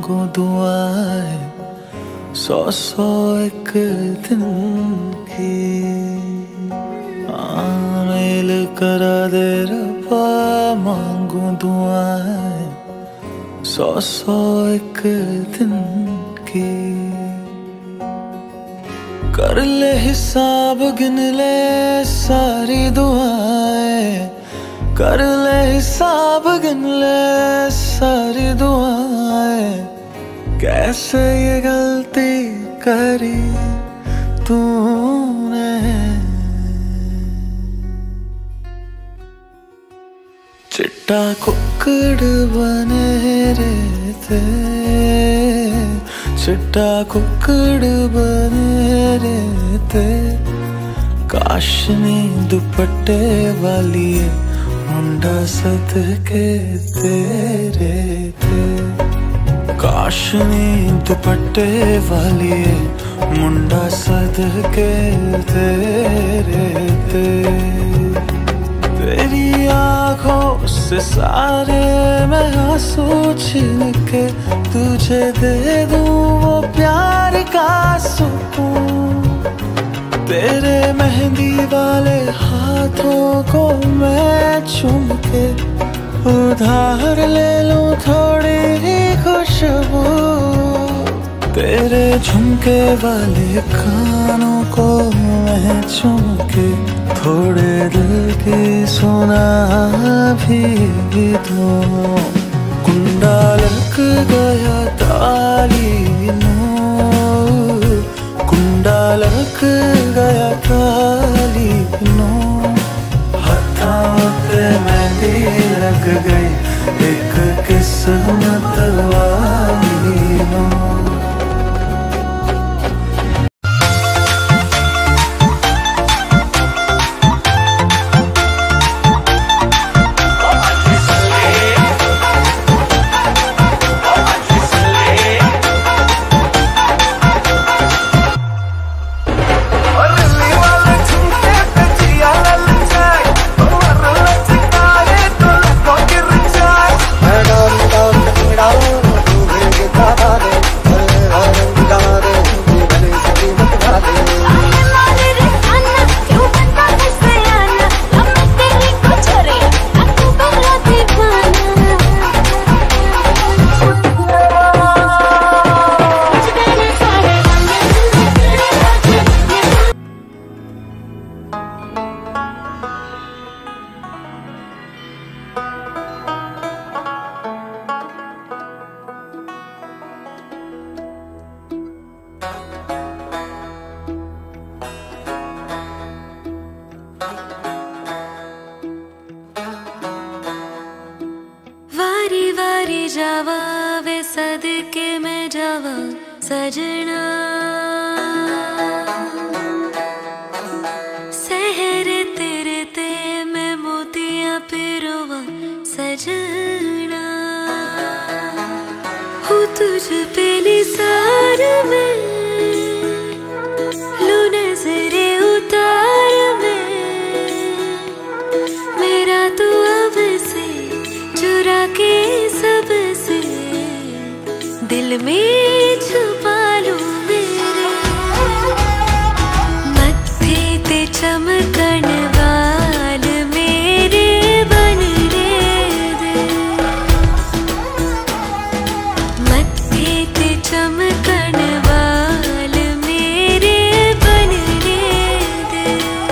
मांगू दुआएं 100-100 एक दिन की। मेल करा दे रब्बा मांगू दुआएं 100-100 एक दिन की। कर ले हिसाब गिन ले सारी दुआएं, कर ले हिसाब गिन ले सारी दुआएं। कैसे ये गलती करी तूने, चिट्टा कुक्कड़ बने रहते, चिट्टा कुक्कड़ बने रहते। काश नी दुपट्टे वाली मुंडा सदके तेरे थे। काश नी दुपट्टे वाली मुंडा सदके तेरे थे। तेरी आँखों से सारे मैं आंसू छीन के तुझे दे दूं वो प्यार का सुकून। तेरे मेहंदी वाले हाथों को मैं चूम के उधार ले लूं थोड़ी ही खुशबू। तेरे झुमके वाले कानों को मैं चूम के थोड़े दिल की सुना भी दूं। कुंडा लग गया ताली नो, कुंडा लग गया ताली नो। हथों पे मेहंदी लग गई एक किस्मत वाली नो। जावा वे सदके में जावा सजना। सहर तेरे ते मैं मोतियां पिरोवा सजना। हूँ तुझ पे निसार में लू नजरे उतार में। मेरा तू अब से चुरा के सबसे दिल में छुपा लूं मेरे। मत्थे ते चमकन वाल मेरे बनने दे। मत्थे ते चमकन वाल मेरे बनने दे।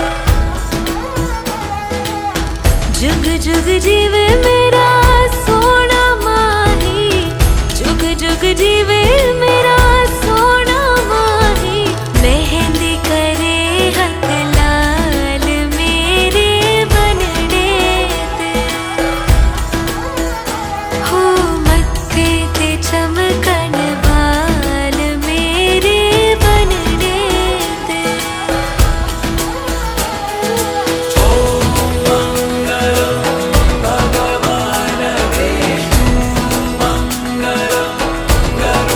जुग जुग जीवे मेरा सोना माही, जुग जुग जीवे मेरा सोना माही। मेहंदी करे हथ लाल मेरे बनने दे। हो मत्थे ते चमकन वाल मेरे बनने दे। भगवान विष्णु मंगलम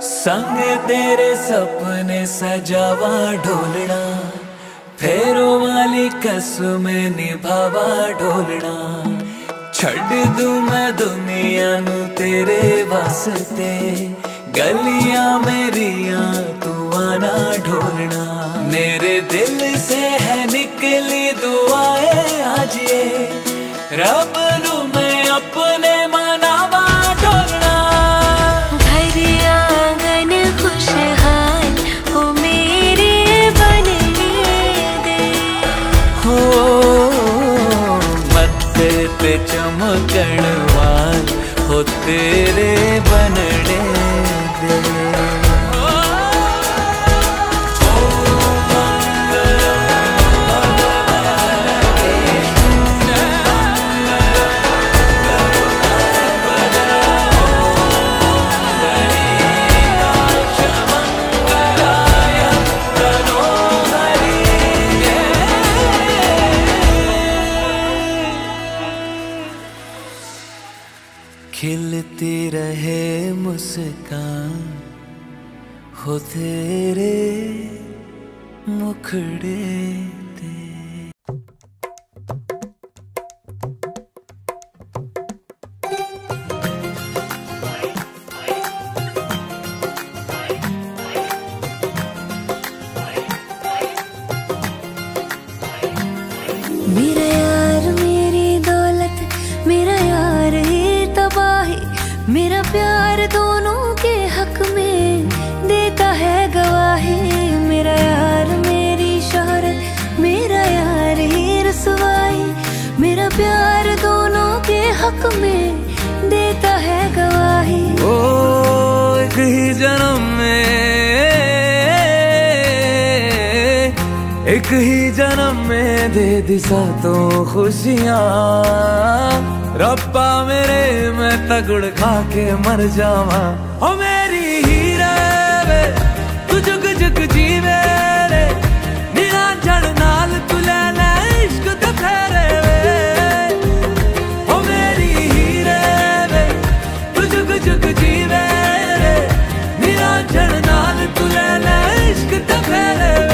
संग तेरे सपने सजावा ढोलना, फेरों वाली कसमें निभावा ढोलना। छड़ दूं मैं दुनिया नू तेरे वास्ते, गलियां मेरिया तू आना ढोलना। मेरे दिल से है निकली दुआएं आज ये, रब नू मैं अपने मनावा ढोलना। घर आंगन खुशहाल हो मेरे बनने दे, हो मत्थे पे चमकण वाल हो तेरे बनने दे। खिलती रहे मुस्कान हो तेरे मुखड़े ते। मेरा यार मेरी दौलत, मेरा यार ये तबाही, मेरा प्यार दोनों के हक में देता है गवाही। मेरा यार मेरी शोहरत, मेरा यार ये रसवाई, मेरा प्यार दोनों के हक में देता है गवाही। ओ एक ही जन्म में, एक ही जन्म में दे दी सातों खुशियाँ। रब्बा मेरे मैं तगड़ खा के मर जावा। ओ मेरी हीरे वे तू जुग जुग जीवे रे, निरंजन नाल तू लेना इश्क दे फेरे वे। ओ मेरी हीरे वे तू जुग जुग जीवे रे, निरंजन नाल तू लेना इश्क दे फेरे वे।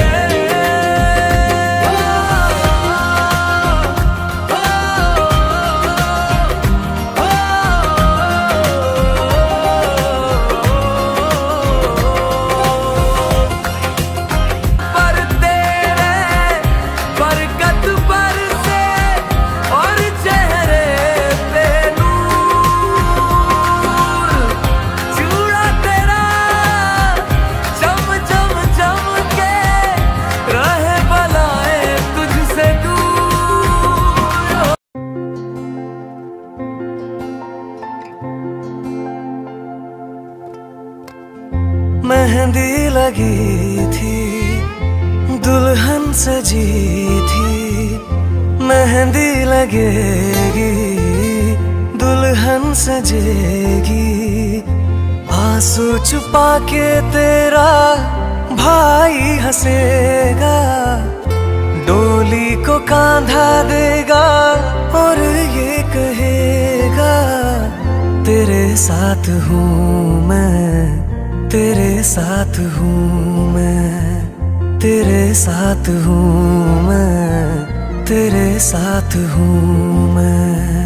मेहंदी लगी थी, दुल्हन सजी थी, मेहंदी लगेगी, दुल्हन सजेगी। आंसू छुपा के तेरा भाई हंसेगा, डोली को कांधा देगा और ये कहेगा तेरे साथ हूँ मैं, तेरे साथ हूँ मैं, तेरे साथ हूँ मैं, तेरे साथ हूँ मैं।